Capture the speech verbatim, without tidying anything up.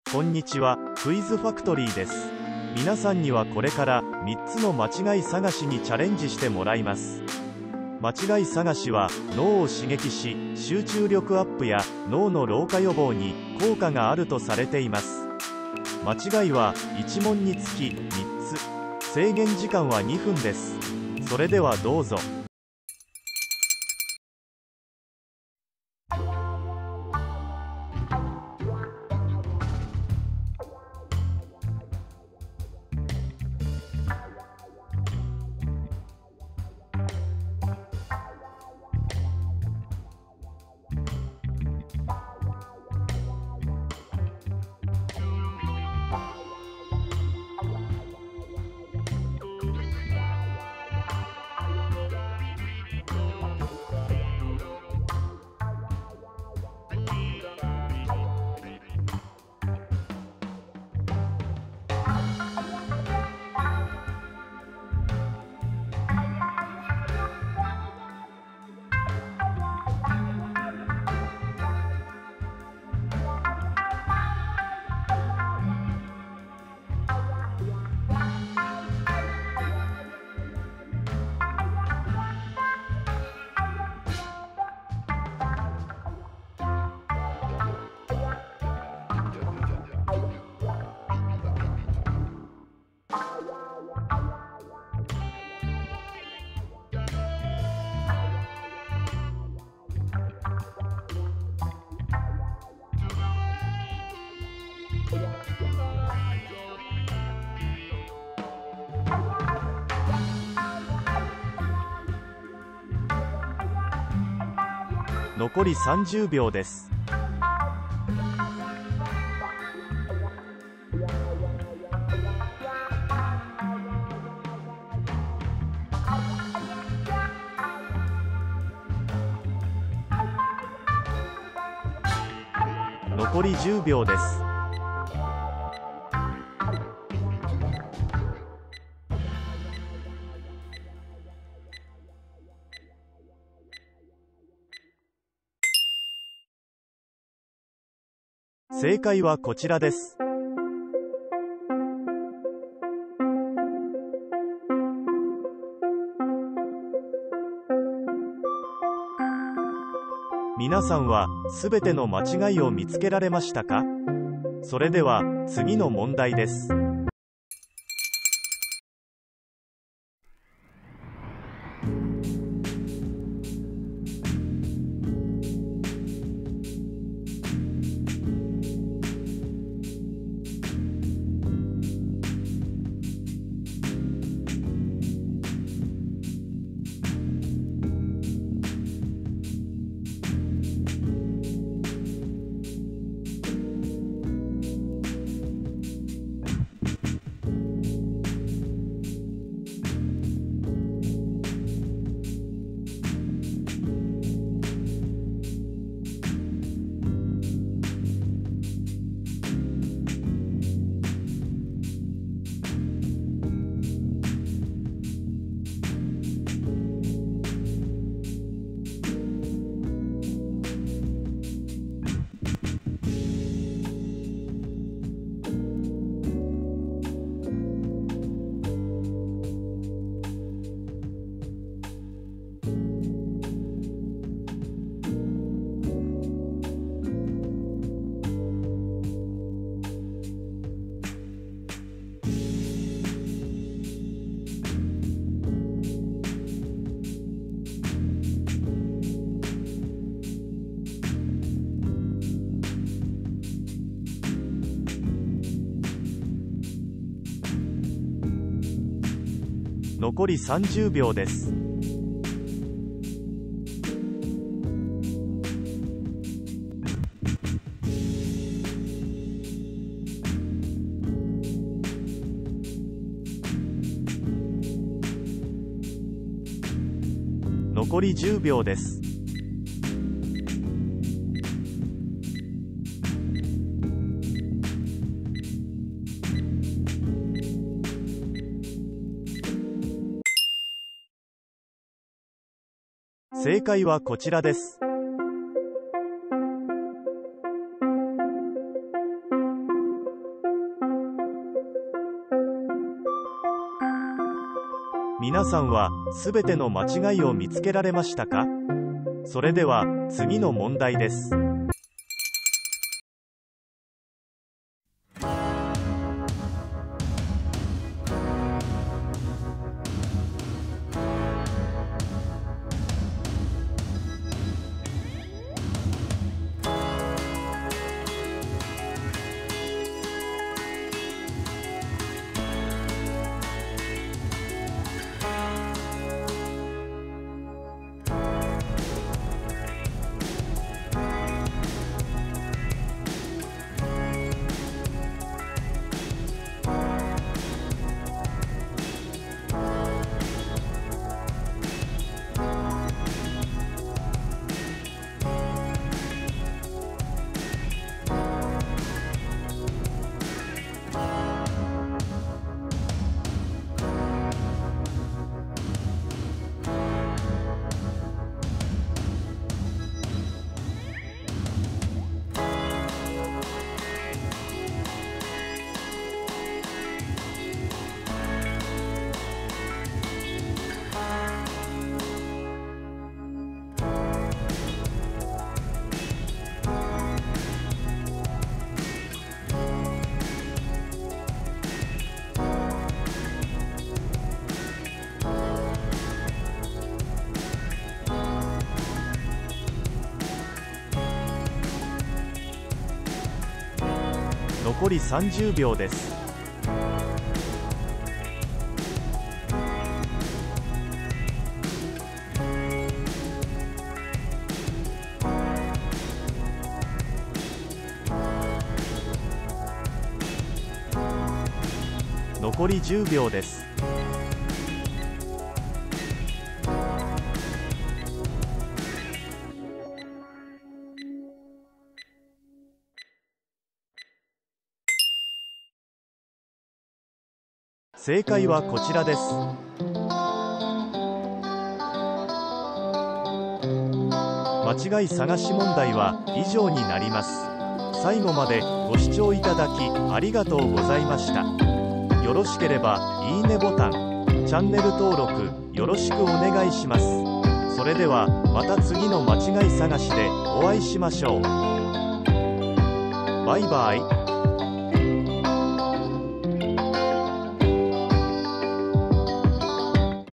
こんにちは、クイズファクトリーです。皆さんにはこれからみっつの間違い探しにチャレンジしてもらいます。間違い探しは脳を刺激し、集中力アップや脳の老化予防に効果があるとされています。間違いはいち問につきみっつ。制限時間はにふんです。それではどうぞ。残りさんじゅうびょうです。残りじゅうびょうです。正解はこちらです。皆さんはすべての間違いを見つけられましたか？それでは次の問題です。残りさんじゅうびょうです。残りじゅうびょうです。正解はこちらです。。 皆さんはすべての間違いを見つけられましたか？それでは次の問題です。残りさんじゅうびょうです。残りじゅうびょうです。正解はこちらです。間違い探し問題は以上になります。最後までご視聴いただきありがとうございました。よろしければいいねボタン、チャンネル登録よろしくお願いします。それではまた次の間違い探しでお会いしましょう。バイバイ。